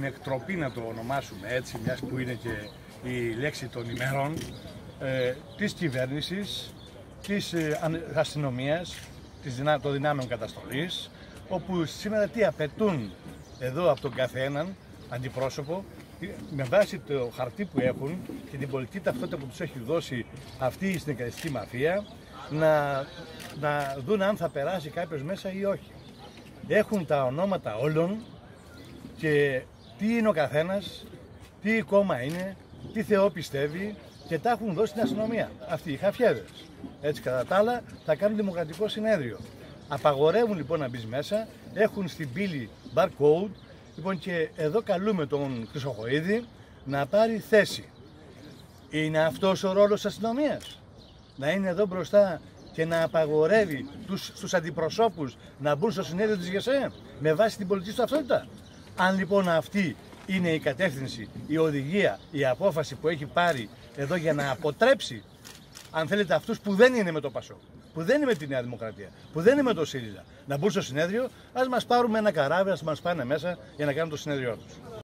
εκτροπή, να το ονομάσουμε έτσι, μιας που είναι και η λέξη των ημερών, της κυβέρνησης, της αστυνομίας, των δυνάμεων καταστολής, όπου σήμερα τι απαιτούν εδώ από τον καθέναν αντιπρόσωπο, με βάση το χαρτί που έχουν και την πολιτική ταυτότητα που τους έχει δώσει αυτή η συνδικαλιστική μαφία, να δουν αν θα περάσει κάποιος μέσα ή όχι. Έχουν τα ονόματα όλων και τι είναι ο καθένας, τι κόμμα είναι, τι Θεό πιστεύει, και τα έχουν δώσει στην αστυνομία. Αυτοί οι χαφιέδες. Έτσι, κατά τα άλλα, θα κάνουν δημοκρατικό συνέδριο. Απαγορεύουν λοιπόν να μπεις μέσα, έχουν στην πύλη barcode. Λοιπόν, και εδώ καλούμε τον Χρυσοχοΐδη να πάρει θέση. Είναι αυτός ο ρόλος της αστυνομίας? Να είναι εδώ μπροστά και να απαγορεύει στους αντιπροσώπους να μπουν στο συνέδριο της ΓΕΣΕ με βάση την πολιτική του ταυτότητα? Αν λοιπόν αυτή είναι η κατεύθυνση, η οδηγία, η απόφαση που έχει πάρει εδώ για να αποτρέψει, αν θέλετε, αυτούς που δεν είναι με το ΠΑΣΟΚ, που δεν είναι με τη Νέα Δημοκρατία, που δεν είναι με το ΣΥΡΙΖΑ, να μπουν στο συνέδριο, ας μας πάρουμε ένα καράβι, ας μας πάνε μέσα για να κάνουν το συνέδριό τους.